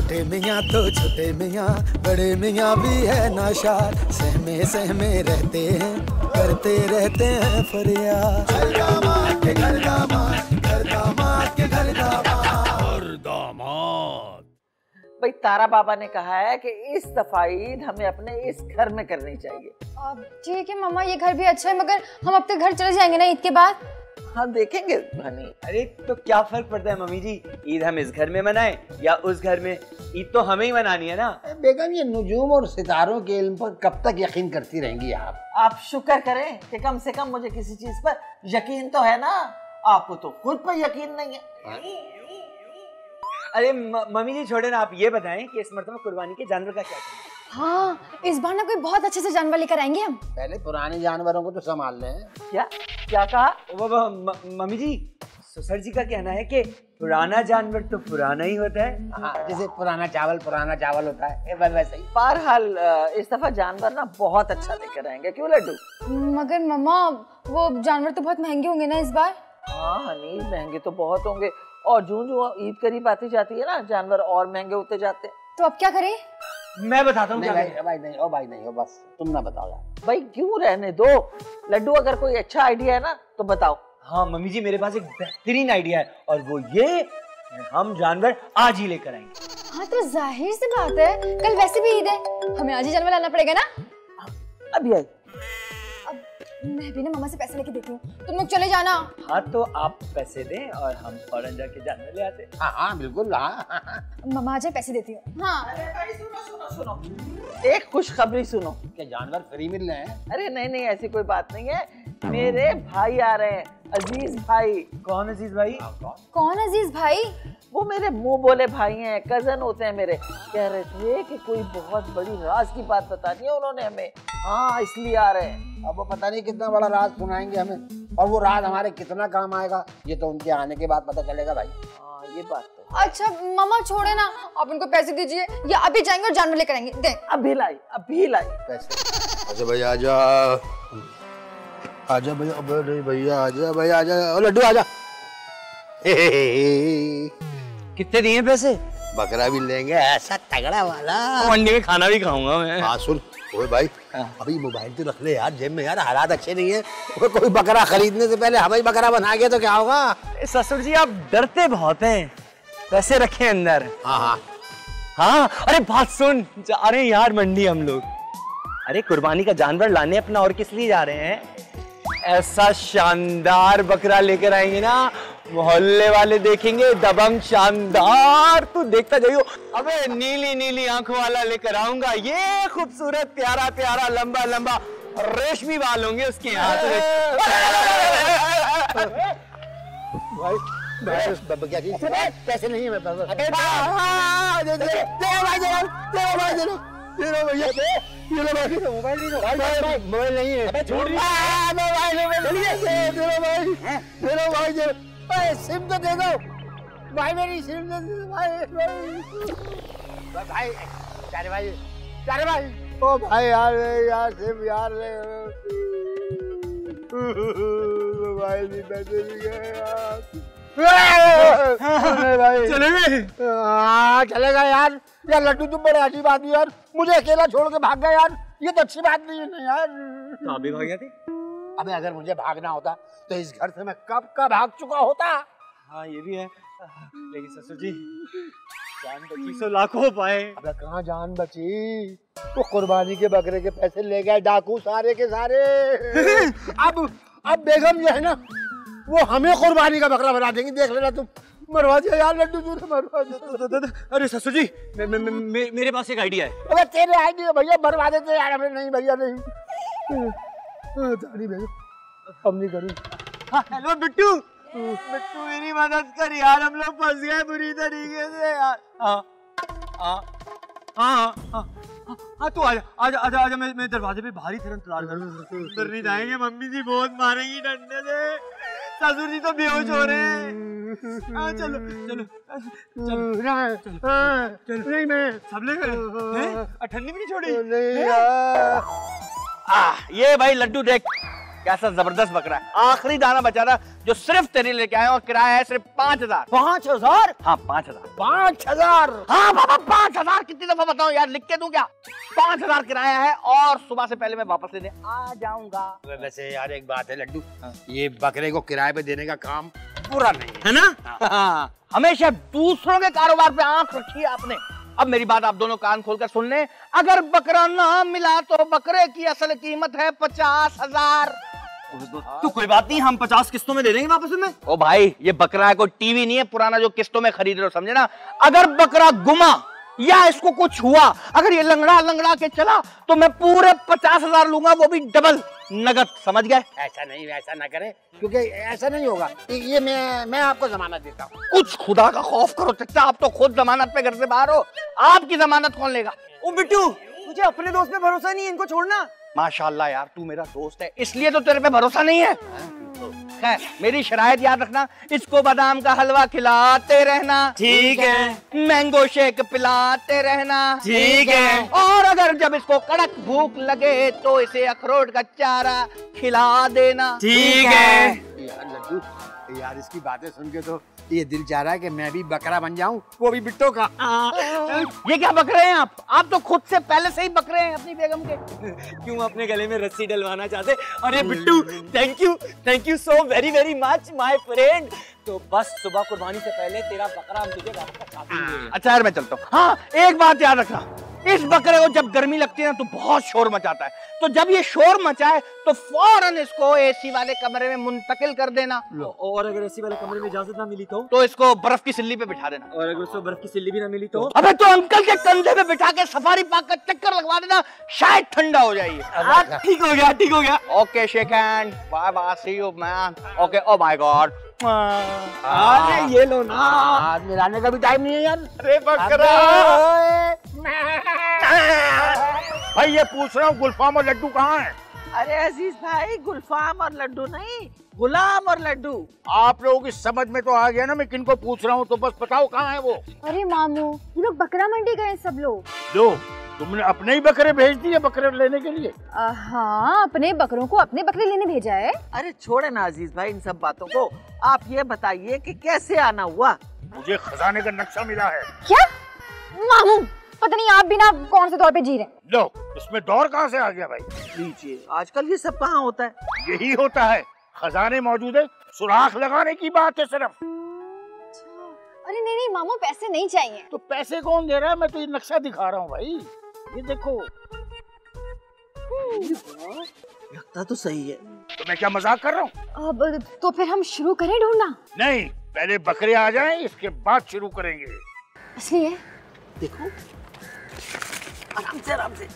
छोटे मियाँ तो छोटे मियाँ, बड़े मियाँ भी है नाशाद, सहमे सहमे रहते हैं, करते रहते हैं फरियाद। घर दामाद के घर दामाद, घर दामाद के घर दामाद, घर दामाद। भाई तारा बाबा ने कहा है कि इस दफा ईद हमें अपने इस घर में करनी चाहिए। ठीक है मामा, ये घर भी अच्छा है, मगर हम अपने घर चले जाएंगे ना ईद के बाद। हाँ देखेंगे भानी। अरे तो क्या फर्क पड़ता है मम्मी जी, ईद हम इस घर में मनाएं या उस घर में, ईद तो हमें ही मनानी है ना। बेगम ये नुजूम और सितारों के इल्म पर कब तक यकीन करती रहेंगी आप? आप शुक्र करें कि कम से कम मुझे किसी चीज पर यकीन तो है ना, आपको तो खुद पर यकीन नहीं है। अरे मम्मी जी छोड़े ना, आप ये बताएं कि इस मर्तबा कुर्बानी के जानवर का क्या करें? हाँ, इस बार ना कोई बहुत अच्छे से जानवर लेकर आएंगे हम। पहले पुराने जानवरों को तो संभाल लें। क्या क्या कहा? मम्मी जी, ससुर जी का कहना है कि पुराना जानवर तो पुराना ही होता है। हाँ, जैसे पुराना चावल होता है, वैसे ही। बहरहाल इस दफा जानवर ना बहुत अच्छा लेकर आएंगे, क्यों लड्डू? मगर मम्मा वो जानवर तो बहुत महंगे होंगे ना इस बार। हाँ हनी, महंगे तो बहुत होंगे, और जो ईद करीब आती जाती है ना, जानवर और महंगे होते जाते हैं। तो अब क्या करें? मैं बताता हूँ। भाई नहीं हो, बस तुम ना बताओ यार। भाई क्यों रहने दो लड्डू, अगर कोई अच्छा आइडिया है ना तो बताओ। हाँ मम्मी जी, मेरे पास एक बेहतरीन आइडिया है, और वो ये, हम जानवर आज ही लेकर आएंगे। हाँ तो जाहिर सी बात है, कल वैसे भी ईद है, हमें आज ही जानवर लाना पड़ेगा ना। अभी आई। मैं भी ना मामा से पैसे लेके देती हूँ, तुम लोग चले जाना। हाँ तो आप पैसे दें और हम फौरन जाके जानवर ले आते। हाँ बिल्कुल। हाँ मामा आज पैसे देती हूँ। हाँ अरे भाई सुनो, एक खुशखबरी सुनो। क्या जानवर फ्री मिल रहे हैं? अरे नहीं, ऐसी कोई बात नहीं है, मेरे भाई आ रहे हैं, अजीज भाई। कौन अजीज भाई? कौन अजीज भाई? वो मेरे मुंह बोले भाई हैं, कजन होते हैं मेरे। कह रहे थे कि कोई बहुत बड़ी राज की बात बतानी है उन्होंने हमें। हाँ इसलिए आ रहे हैं। अब वो पता नहीं कितना बड़ा राज सुनाएंगे हमें, और वो राज हमारे कितना काम आएगा, ये तो उनके आने के बाद पता चलेगा भाई। हाँ ये बात तो। अच्छा मामा छोड़े ना, आप उनको पैसे दीजिए, या अभी जाएंगे और जानवर लेकर आएंगे। दे। अभी लाई पैसे। अच्छा भैया आजा भैया, अरे भैया आजा, लड्डू आजा। कितने दिए पैसे? बकरा भी लेंगे ऐसा तगड़ा वाला, मंडी में खाना भी खाऊंगा मैं। हाँ सुन, ओए भाई अभी मोबाइल तो रख ले यार जेब में, यार हालात अच्छे नहीं है। कोई बकरा खरीदने से पहले हमें बकरा बना गया तो क्या होगा? ससुर जी आप डरते बहुत हैं, पैसे रखे अंदर। हाँ अरे बात सुन, जा रहे हैं यार मंडी हम लोग। अरे कुर्बानी का जानवर लाने अपना, और किस लिए जा रहे हैं? ऐसा शानदार बकरा लेकर आएंगे ना, मोहल्ले वाले देखेंगे, दबंग शानदार, तू देखता जाइयो। अबे नीली नीली आंखों वाला लेकर आऊंगा, ये खूबसूरत प्यारा प्यारा लंबा लंबा रेशमी बाल होंगे उसके हाथ में। भाई क्या चीज? पैसे नहीं है मेरे पास। मोबाइल नहीं है, सिम तो दे दो भाई, मेरी सिम दे दो भाई। चारे भाई ओ भाई यार सिम यार, मोबाइल भी पैसे भी गए यार। चलेगा यार लड्डू, तुम बड़े अजीब आदमी यार, मुझे अकेला छोड़ के भाग गया यार, ये तो अच्छी बात नहीं है ना यार। तो अभी भाग गया थी? अबे अगर मुझे भागना होता तो इस घर से मैं कब का भाग चुका होता। हाँ ये भी है, लेकिन ससुर जी जान बची सो लाखों पाए। अबे कहाँ जान बची, वो कुर्बानी के बकरे के पैसे ले गए डाकू सारे के सारे। अब बेगम जो है ना, वो हमें कुर्बानी का बकरा बना देंगी, देख लेना तुम। मरवा दिया यार लड्डू, तूने मरवा दिया। अरे ससुर जी मेरे पास एक आइडिया है। अबे तेरे आइडिया भैया, मरवा देते यार हमें। नहीं भैया नहीं, अब नहीं करूँ। हेलो बिट्टू, बिट्टू मेरी मदद कर यार, हम लोग फंस गए बुरी तरीके से यार। हाँ तू आजा आजा आजा आजा, मैं दरवाजे पे भारी तरह इंतजार कर रहा हूँ। अंदर नहीं जाएंगे, मम्मी जी बहुत मारेंगी डंडे से, ससुर जी तो बेहोश हो रहे हैं। चलो चलो चलो नहीं, मैं सब ले गए, ठंडी भी नहीं छोड़ी। नहीं ये भाई लड्डू देख, कैसा जबरदस्त बकरा है, आखिरी दाना बचा था जो सिर्फ तेरे लेके आए और किराया है सिर्फ 5,000। 5,000? हाँ 5,000। 5,000? हाँ बाबा 5,000, कितनी दफा बताऊं यार, लिख के दूं क्या? 5,000 किराया है और सुबह से पहले मैं वापस लेने आ जाऊंगा। वैसे यार एक बात है लड्डू, ये बकरे को किराए पे देने का काम पूरा नहीं है ना? हाँ, हमेशा दूसरों के कारोबार पे आंख रखी है आपने। अब मेरी बात आप दोनों कान खोलकर सुन लें, अगर बकरा ना मिला तो बकरे की असल कीमत है 50,000। तो कोई बात नहीं, हम 50 किस्तों में दे देंगे वापस में। ओ भाई, ये बकरा है, कोई टीवी नहीं है पुराना जो किस्तों में खरीद रहे हो, समझे ना? अगर बकरा गुमा या इसको कुछ हुआ, अगर ये लंगड़ा लंगड़ा के चला तो मैं पूरे 50,000 लूंगा, वो भी डबल नगद, समझ गए? ऐसा नहीं, ऐसा ना करे, क्योंकि ऐसा नहीं होगा। ये मैं आपको जमानत देता हूँ। कुछ खुदा का खौफ करो चचा, आप तो खुद जमानत पे घर से बाहर हो, आपकी जमानत कौन लेगा? ओ बिट्टू, मुझे अपने दोस्त पे भरोसा नहीं है, इनको छोड़ना। माशाल्लाह यार, तू मेरा दोस्त है इसलिए तो तेरे पे भरोसा नहीं है। खैर, मेरी शरायत याद रखना, इसको बादाम का हलवा खिलाते रहना, ठीक है। मैंगो शेक पिलाते रहना, ठीक है। और अगर जब इसको कड़क भूख लगे तो इसे अखरोट का चारा खिला देना, ठीक है। यार लड्डू, यार इसकी बातें सुन के तो ये दिल चाह रहा है कि मैं भी बकरा बन जाऊं, वो भी बिट्टो का। ये क्या बकरे हैं आप तो खुद से पहले से ही बकरे हैं अपनी बेगम के। क्यों अपने गले में रस्सी डलवाना चाहते? अरे Bittu, thank you so very very much my friend. तो बस सुबह कुर्बानी से पहले तेरा बकरा हम तुझे वापस पहुंचा देंगे। अच्छा यार, मैं चलता हूँ। हाँ, एक बात याद रखना, इस बकरे को जब गर्मी लगती है ना तो बहुत शोर मचाता है, तो जब ये शोर मचाए तो फौरन इसको एसी वाले कमरे में मुंतकिल कर देना। और अगर एसी वाले कमरे में इजाजत ना मिली तो इसको बर्फ की सिल्ली पे बिठा देना। और अगर उसको बर्फ की सिल्ली भी ना मिली तो? अबे तो अंकल के कंधे पे बिठा के सफारी पार्क का चक्कर लगवा देना, शायद ठंडा हो जाएगी। ठीक हो गया। Okay, shake hand, bye bye, see you man. Okay, oh my god. अरे ये लो ना, हाथ मिलाने का भी टाइम नहीं है यार। अरे बकरा भाई, ये पूछ रहा हूँ गुलफाम और लड्डू कहाँ है? अरे अजीज भाई, गुलफाम और लड्डू नहीं, गुलाम और लड्डू। आप लोगों की समझ में तो आ गया ना मैं किनको पूछ रहा हूँ, तो बस बताओ कहाँ है वो। अरे मामू, ये लोग बकरा मंडी गए सब लोग। जो तुमने अपने ही बकरे भेज दिए बकरे लेने के लिए? हाँ, अपने बकरों को अपने बकरे लेने भेजा है। अरे छोड़े ना अजीज भाई इन सब बातों को, आप ये बताइए कि कैसे आना हुआ? मुझे खजाने का नक्शा मिला है। क्या मामू, पता नहीं आप भी ना कौन से दौर पे जी रहे हैं। लो, इसमें दौर कहाँ से आ गया भाई? लीजिए, आजकल ये सब कहाँ होता है? यही होता है, खजाने मौजूद है, सुराख लगाने की बात है सिर्फ। अरे नहीं मामू, पैसे नहीं चाहिए। तो पैसे कौन दे रहा है? मैं तो ये नक्शा दिखा रहा हूँ भाई, ये देखो। लगता तो सही है। तो मैं क्या मजाक कर रहा हूँ? अब तो फिर हम शुरू करें ढूंढना? नहीं, पहले बकरे आ जाएं, इसके बाद शुरू करेंगे। इसलिए देखो, आराम से।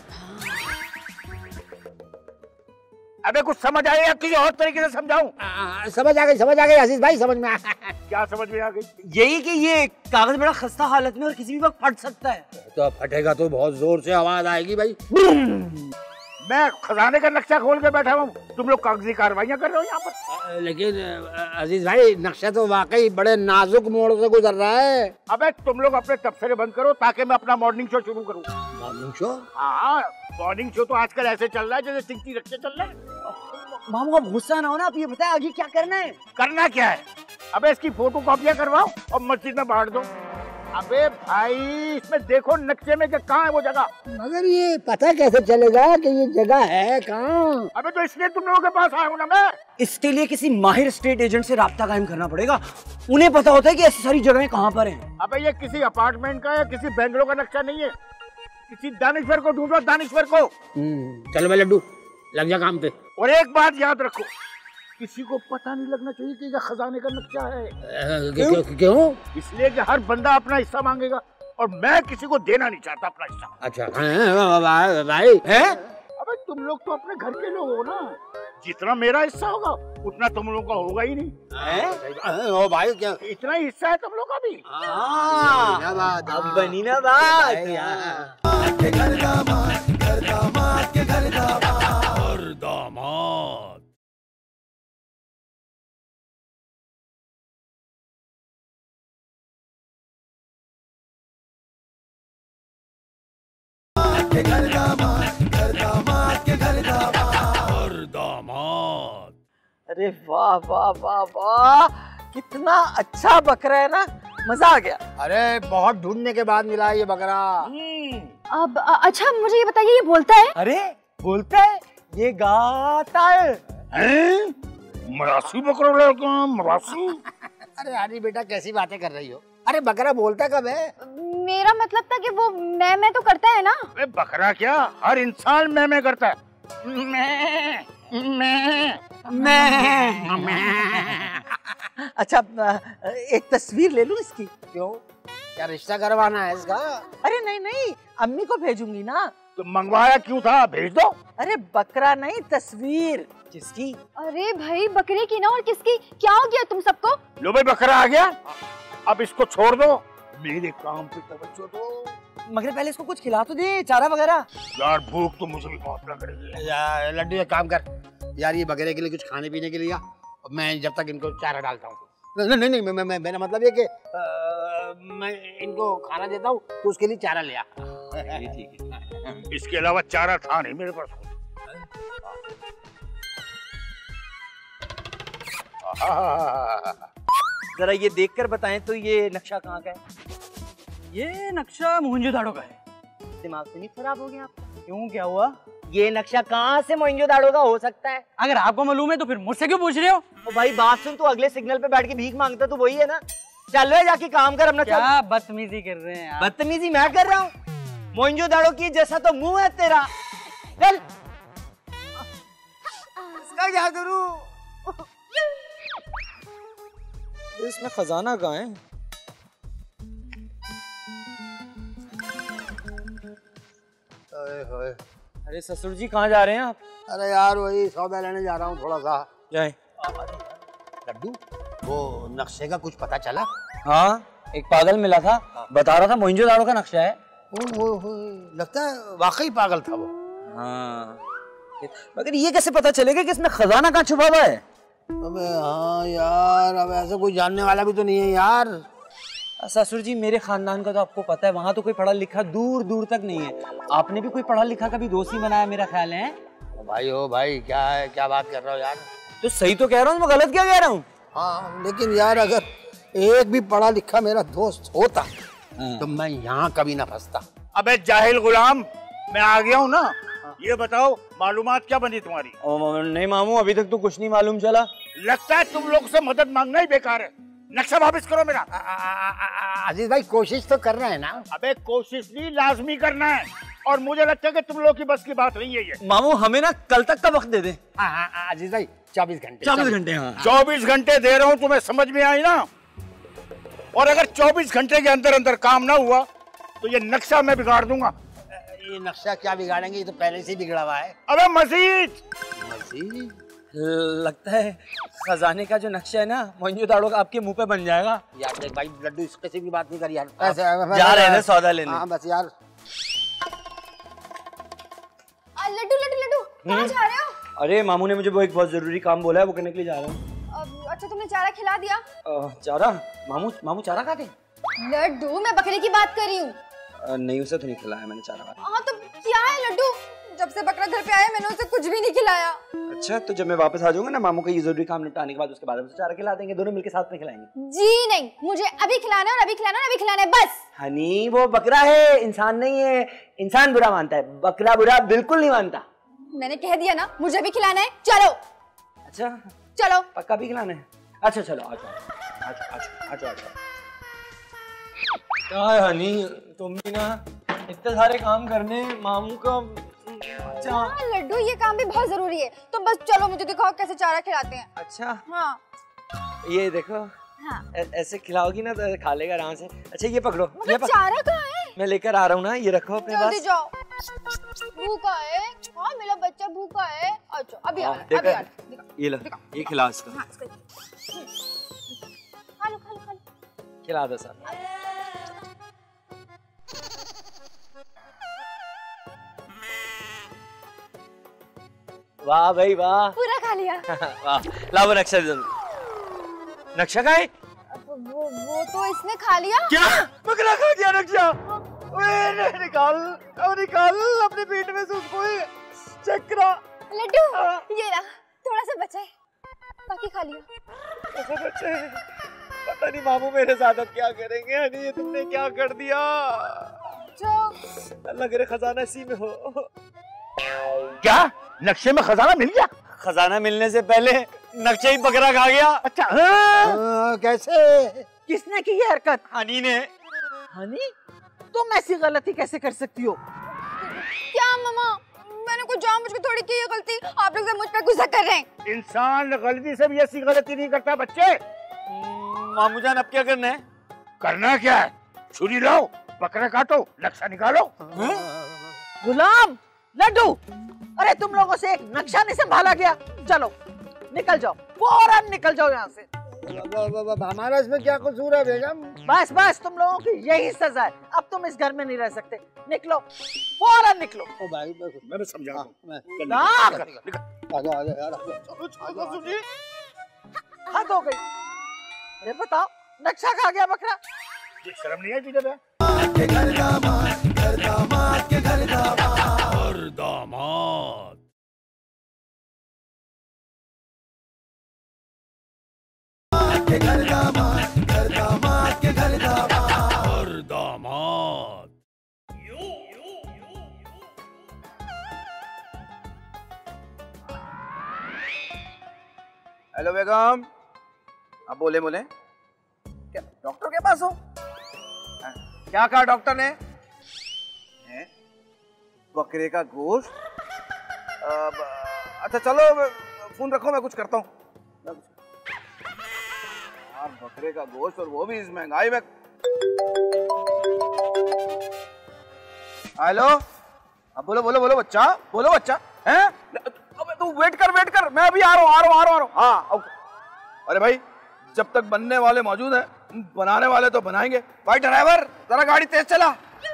अबे कुछ समझ आया या किसी और तरीके से समझाऊं? समझ आ गई आशीष भाई, समझ में क्या समझ में आ गई? यही कि ये कागज बड़ा खस्ता हालत में और किसी भी वक्त फट सकता है। तो फटेगा तो बहुत जोर से आवाज आएगी भाई। मैं खजाने का नक्शा खोल के बैठा हूँ, तुम लोग कागजी कार्रवाइयाँ कर रहे हो यहाँ पर। लेकिन अजीज भाई, नक्शा तो वाकई बड़े नाजुक मोड़ से गुजर रहा है। अबे तुम लोग अपने तबसरे बंद करो ताकि मैं अपना मॉर्निंग शो शुरू करूँ। Morning show? हाँ, मॉर्निंग शो तो आजकल ऐसे चल रहा है जैसे सिंगती रखे चल रहे हैं। मामू आप गुस्सा ना हो ना, आप ये बताएं आगे क्या करना है? करना क्या है? अबे इसकी फोटो कॉपियाँ करवाओ और मस्जिद में बांट दो। अबे भाई, इसमें देखो नक्शे में कि कहाँ है वो जगह। मगर ये पता कैसे चलेगा कि ये जगह है कहाँ? अबे तो इसलिए तुम लोगों के पास आया हूँ ना मैं। इसके लिए किसी माहिर स्टेट एजेंट से राब्ता कायम करना पड़ेगा, उन्हें पता होता है कि ऐसी सारी जगहें कहाँ पर हैं। अबे ये किसी अपार्टमेंट का या किसी बेंगलोर का नक्शा नहीं है, किसी दानिश्वर को ढूंढो, दानिश्वर को। चलो भाई लड्डू, लग जा काम पे। और एक बात याद रखो, किसी को पता नहीं लगना चाहिए कि ये खजाने का नक्शा है। क्यों? इसलिए कि हर बंदा अपना हिस्सा मांगेगा और मैं किसी को देना नहीं चाहता अपना हिस्सा। अच्छा भाई है? अबे तुम लोग तो अपने घर के लोग हो ना, जितना मेरा हिस्सा होगा उतना तुम लोगों का होगा ही नहीं। ओ भाई, क्या इतना ही हिस्सा है तुम लोग का भी? अब बनी ना बात। के घर दामाद, घर दामाद के घर दामाद। दामाद के घर दामाद, घर दामाद के घर दामाद। दामाद। अरे वाह वाह वाह वाह, कितना अच्छा बकरा है ना, मजा आ गया। अरे बहुत ढूंढने के बाद मिला ये बकरा। अब अच्छा मुझे ये बताइए, ये बोलता है? अरे बोलता है, ये गाता है। मरासी बकरा लड़का, मरासी। अरे यारी बेटा कैसी बातें कर रही हो? अरे बकरा बोलता कब है? मेरा मतलब था कि वो मैं तो करता है ना। अरे बकरा क्या, हर इंसान मैं करता है। मैं अच्छा एक तस्वीर ले लूं इसकी? क्यों, क्या रिश्ता करवाना है इसका? अरे नहीं नहीं, अम्मी को भेजूंगी ना। तो मंगवाया क्यों था, भेज दो। अरे बकरा नहीं, तस्वीर। किसकी? अरे भाई बकरे की ना, और किसकी? क्या हो गया तुम सबको? लो भाई बकरा आ गया, अब इसको छोड़ दो, मेरे काम पे तवज्जो दो। मगर पहले इसको कुछ खिला तो दे, चारा वगैरह। यार भूख तो मुझे भी बहुत लग रही है। यार लड्डू एक काम कर यार, ये बकरे के लिए कुछ खाने पीने के लिए आ, मैं जब तक इनको चारा डालता हूँ। नहीं नहीं नहीं, मेरा मतलब ये कि मैं इनको खाना देता हूँ तो उसके लिए चारा ले आ। ठीक है, इसके अलावा चारा था नहीं मेरे पास। जरा ये देखकर बताएं तो ये नक्शा कहाँ का है? ये नक्शा मोहनजोदाड़ो का है। दिमाग से नहीं खराब हो गया आपका? क्यों, क्या हुआ? ये नक्शा कहाँ से मोहनजोदाड़ो का हो सकता है? अगर आपको मालूम है तो फिर मुझसे क्यों पूछ रहे हो? ओ भाई बात सुन, तू अगले सिग्नल पे बैठ के भीख मांगता तो वही है ना। चल रहे जाके काम कर अपना। क्या बदतमीजी कर रहे हैं आप? बदतमीजी मैं कर रहा हूँ? मोहनजोदाड़ो की जैसा तो मुंह है तेरा। चल इसका क्या करूं? इसमें खजाना कहाँ है? अरे ससुर जी कहाँ जा रहे हैं आप? अरे यार वही सौदा लेने जा रहा हूँ थोड़ा सा। जाए। लड्डू वो नक्शे का कुछ पता चला? हाँ, एक पागल मिला था, बता रहा था मोहनजोदाड़ो का नक्शा है। ओ, लगता है वाकई पागल था वो। हाँ, मगर ये कैसे पता चलेगा कि इसमें खजाना कहाँ छुपा हुआ है? अबे हाँ यार, अब ऐसा कोई जानने वाला भी तो नहीं है यार। ससुर जी मेरे खानदान का तो आपको पता है, वहाँ तो कोई पढ़ा लिखा दूर दूर तक नहीं है। आपने भी कोई पढ़ा लिखा कभी दोस्त नहीं बनाया मेरा ख्याल है। ओ भाई क्या है, क्या बात कर रहा हो यार? तो सही तो कह रहा हूँ, मैं गलत क्या कह रहा हूँ? हाँ लेकिन यार अगर एक भी पढ़ा लिखा मेरा दोस्त होता तो मैं यहाँ कभी ना फंसता। अबे जाहिल गुलाम, मैं आ गया हूँ ना। ये बताओ मालूमात क्या बनी तुम्हारी? नहीं मामू, अभी तक तो कुछ नहीं मालूम चला। लगता है तुम लोग से मदद मांगना ही बेकार है। नक्शा वापस करो मेरा। अजीज भाई कोशिश तो कर रहे हैं ना। अबे कोशिश नहीं, लाजमी करना है, और मुझे लगता है कि तुम लोग की बस की बात नहीं है ये। मामू हमें ना कल तक का वक्त दे दे। अजीज भाई 24 घंटे। 24 घंटे। हाँ 24 घंटे दे रहा हूँ, तुम्हें समझ में आई ना? और अगर 24 घंटे के अंदर अंदर काम ना हुआ तो ये नक्शा मैं बिगाड़ दूंगा। ये नक्शा क्या बिगाड़ेंगे, ये तो पहले से ही बिगड़ा हुआ है। अबे मजीद लगता है खजाने का जो नक्शा है ना मोहनजोदाड़ो का आपके मुंह पे बन जाएगा। यार देख भाई लड्डू इस किसी की बात नहीं करी यार। जा रहे थे सौदा लेने। हाँ बस यार। लड्डू लड्डू लड्डू कहाँ जा रहे हो? अरे मामू ने मुझे वो एक बहुत जरूरी काम बोला है, वो करने के लिए जा रहा हूँ। अच्छा तुमने चारा खिला दिया? चारा? मामू चारा खाते? लड्डू मैं बकरे की बात कर रही हूँ। नहीं, उसे तो नहीं खिलाया मैंने चारा। हाँ तो क्या है लड्डू, जब से बकरा घर पे आया मैंने उसे कुछ भी नहीं खिलाया। अच्छा तो जब मैं वापस आ जाऊंगा ना मामू का ये जरूरी काम निपटाने के बाद, उसके बाद हम चारा खिला देंगे, दोनों मिलकर साथ में खिलाएंगे। जी नहीं, मुझे अभी खिलाना है और अभी खिलाना है, अभी खिलाना है बस। हनी वो बकरा है, इंसान नहीं है। इंसान बुरा मानता है, बकरा बुरा बिल्कुल नहीं मानता। मैंने कह दिया ना, मुझे भी खिलाना है, चलो। अच्छा चलो पक्का भी खिलाना है? अच्छा चलो आ जाओ। क्या है हनी, तुम भी ना इतने सारे काम करने मामू का। हाँ लड्डू ये काम भी बहुत जरूरी है, तो बस चलो मुझे दिखाओ कैसे चारा खिलाते हैं। अच्छा हाँ ये देखो। हाँ ऐसे खिलाओगी ना तो खा लेगा आराम से। अच्छा ये पकड़ो, ये चारा कहाँ है? मैं लेकर आ रहा हूँ ना, ये रखो अपने पास। जल्दी जाओ। भूखा है? हाँ मेरा बच्चा भूखा है। अच्छा अभी आ रहा है, अभी ये लो, ये खिला इसको। हाँ, खा लो। खिला दो सर। वाह भाई वाह। पूरा खा लिया। वाह, लाओ नक्शा दे दो। नक्शा का है? वो तो इसने खा लिया। क्या? बकरा खा गया नक्शा? निकाल अपने पेट में से उसको, चेक करा। लड्डू ये रहा, थोड़ा सा बचा है। बाकी खा लिया। बच्चे, पता नहीं मामू मेरे साथ अब क्या करेंगे। हनी ये तुमने क्या कर दिया? अल्लाह करे खजाना इसी में हो। क्या नक्शे में खजाना मिल गया? खजाना मिलने से पहले नक्शा ही बकरा खा गया। अच्छा कैसे? किसने की ये हरकत? हनी ने। हनी, तुम ऐसी गलती कैसे कर सकती हो? क्या मामा, मैंने कुछ जानबूझ के थोड़ी की ये गलती, आप लोग मुझ पे गुस्सा कर रहे हैं। इंसान गलती से भी ऐसी गलती नहीं करता बच्चे। मामू जान अब क्या करना है? करना क्या है? छुरी लो, बकरा काटो, नक्शा निकालो। गुलाम, लड्डू, अरे तुम लोगों से एक नक्शा नहीं संभाला गया। चलो निकल जाओ, फौरन निकल जाओ यहाँ से। हमारा इसमें क्या कसूर है बेगम? बस बस, तुम लोगों की यही सजा है। अब तुम इस घर में नहीं रह सकते। निकलो, फौरन निकलो। ओ भाई मैंने समझा। हद हो गई। अरे बताओ, नक्शा खा गया बकरा। शर्म नहीं है तुझे? के घर दामाद, घर दामाद के घर दामाद। दामाद के घर दामाद, घर दामाद के घर दामाद। दामाद। हेलो बेगम, आप बोले क्या डॉक्टर के पास हो? क्या कहा डॉक्टर ने? हैं? बकरे का गोश्त? अच्छा चलो फोन रखो, मैं कुछ करता हूँ। बकरे का गोश्त और वो भी इस महंगाई में। हेलो, अब बोलो बोलो बोलो बच्चा, बोलो बच्चा। हैं? अबे तू वेट कर, मैं अभी आ रहा हूँ। हाँ ओके। अरे भाई, जब तक बनने वाले मौजूद हैं, बनाने वाले तो बनाएंगे। भाई ड्राइवर, जरा गाड़ी तेज चला।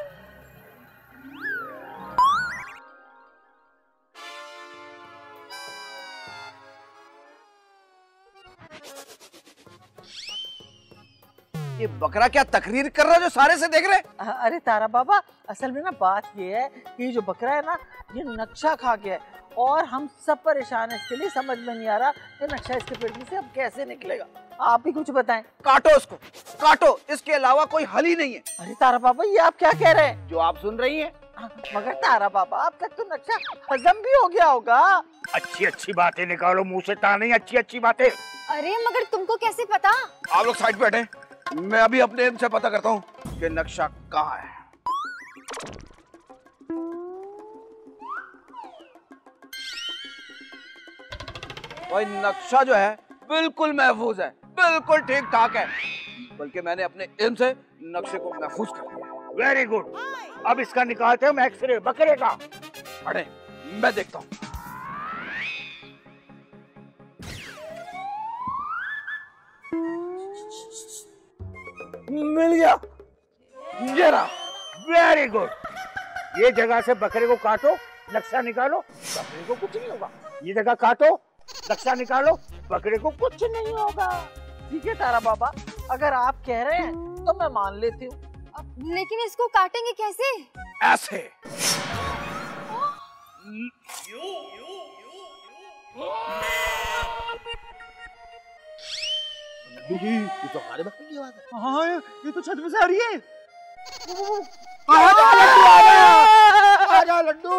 ये बकरा क्या तकरीर कर रहा है जो सारे से देख रहे? अरे तारा बाबा, असल में ना बात ये है कि जो बकरा है ना, ये नक्शा खा गया है और हम सब परेशान हैं इसके लिए। समझ में नहीं आ रहा ये नक्शा इसके पेट में से अब कैसे निकलेगा। आप ही कुछ बताएं। काटो इसको, काटो, इसके अलावा कोई हल ही नहीं है। अरे तारा बाबा, ये आप क्या कह रहे हैं? जो आप सुन रही हैं। मगर तारा बाबा, आपका तो नक्शा हजम भी हो गया होगा। अच्छी बातें निकालो मुंह से, ता नहीं अच्छी बातें। अरे मगर तुमको कैसे पता? आप लोग साइड पे बैठे, मैं अभी अपने से पता करता हूँ कि नक्शा कहाँ है। भाई नक्शा जो है बिल्कुल महफूज है, बिल्कुल ठीक ठाक है, बल्कि मैंने अपने इल्म से नक्शे को महफूज कर दिया। Very good. अब इसका निकालते हैं एक्सरे बकरे का। अरे मैं देखता हूँ। मिल गया, ये रहा। Very good. ये जगह से बकरे को काटो, नक्शा निकालो, बकरे को कुछ नहीं होगा। ये जगह काटो, नक्शा निकालो, बकरे को कुछ नहीं होगा। ठीक है तारा बाबा, अगर आप कह रहे हैं तो मैं मान लेती हूँ। लेकिन इसको काटेंगे कैसे? ऐसे। ये तो हमारे बकरे की आवाज है। हाँ, ये तो छत में से आ रही है। आजा लड्डू।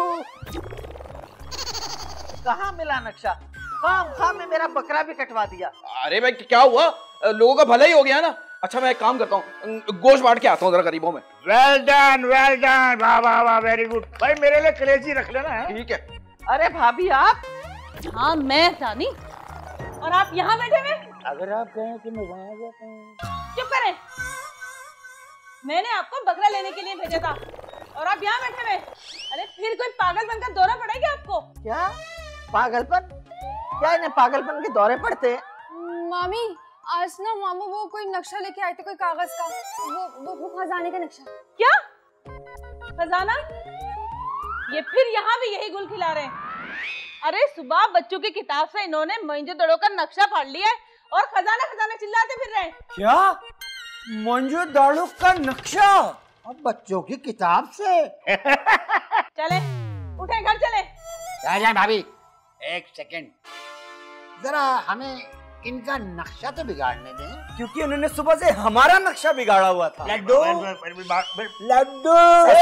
कहाँ मिला नक्शा? खाम में मेरा बकरा भी कटवा दिया। अरे भाई क्या हुआ? लोगों का भला ही हो गया ना। अच्छा मैं एक काम करता हूँ, गोश्त बांट के आता हूँ जरा गरीबों में। वेल डन, वाह वाह वाह, वेरी गुड। भाई मेरे लिए कलेजी रख लेना है। ठीक है। अरे भाभी आप? हाँ मैं रानी, और आप यहाँ बैठे हुए? अगर आप कहें कि मैं वहां जाता हूँ। चुप करें, मैंने आपको बकरा लेने के लिए भेजा था और आप यहाँ बैठे हुए। अरे फिर कोई पागलपन का दौरा पड़ेगा आपको? क्या पागलपन? क्या इन्हें पागलपन के दौरे पड़ते हैं? मामी, आज ना मामू वो कोई नक्शा लेके आए थे, कोई कागज का, वो खजाने का नक्शा। क्या खजाना? ये फिर यहाँ भी यही गुल खिला रहे हैं। अरे सुबह बच्चों की किताब से इन्होंने मोइंजोदड़ो का नक्शा फाड़ लिया है और खजाना खजाना चिल्लाते फिर रहे हैं। क्या? मोइंजोदड़ो का नक्शा? अब बच्चों की किताब से? चले उठे, घर चले। भाभी एक सेकंड, जरा हमें इनका नक्शा तो बिगाड़ने दें। क्योंकि उन्होंने सुबह से हमारा नक्शा बिगाड़ा हुआ था। लड्डू लड्डू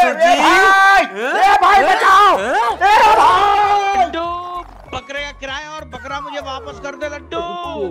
भाई बचाओ। लड्डू, बकरे का किराया और बकरा मुझे वापस कर दे लड्डू।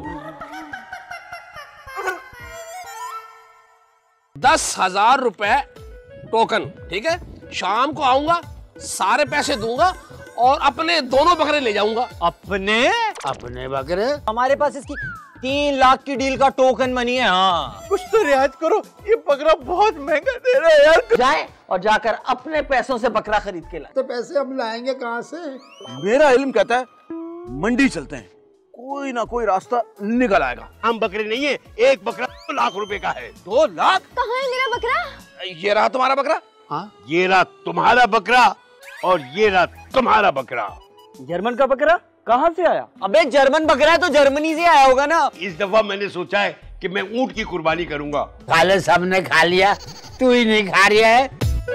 10,000 रुपए टोकन, ठीक है? शाम को आऊंगा, सारे पैसे दूंगा और अपने दोनों बकरे ले जाऊंगा। अपने बकरे? हमारे पास इसकी 3 लाख की डील का टोकन मनी है। हाँ, कुछ तो रियायत करो, ये बकरा बहुत महंगा दे रहा है यार। जाए और जाकर अपने पैसों से बकरा खरीद के लाए। तो पैसे हम लाएंगे कहाँ से? मेरा इल्म कहता है मंडी चलते हैं, कोई ना कोई रास्ता निकल आएगा। हम बकरे नहीं है, एक बकरा 2 लाख रुपए का है। 2 लाख? कहाँ है मेरा बकरा? ये रहा तुम्हारा बकरा। हाँ, ये रहा तुम्हारा बकरा और ये रहा तुम्हारा बकरा। जर्मन का बकरा कहाँ से आया? अबे जर्मन बकरा है तो जर्मनी से आया होगा ना। इस दफा मैंने सोचा है कि मैं ऊंट की कुर्बानी करूंगा। काले सबने खा लिया, तू ही नहीं खा रहा है।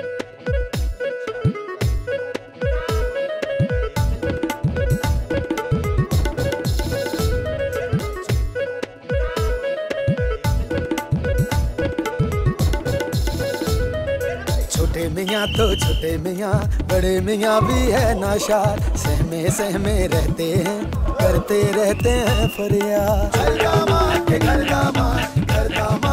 छोटे मियाँ तो छोटे मियाँ, बड़े मियाँ भी है नाशाद, सहमे सहमे रहते हैं, करते रहते हैं फरियाद। घर दामाद, घर दामाद, घर दामाद।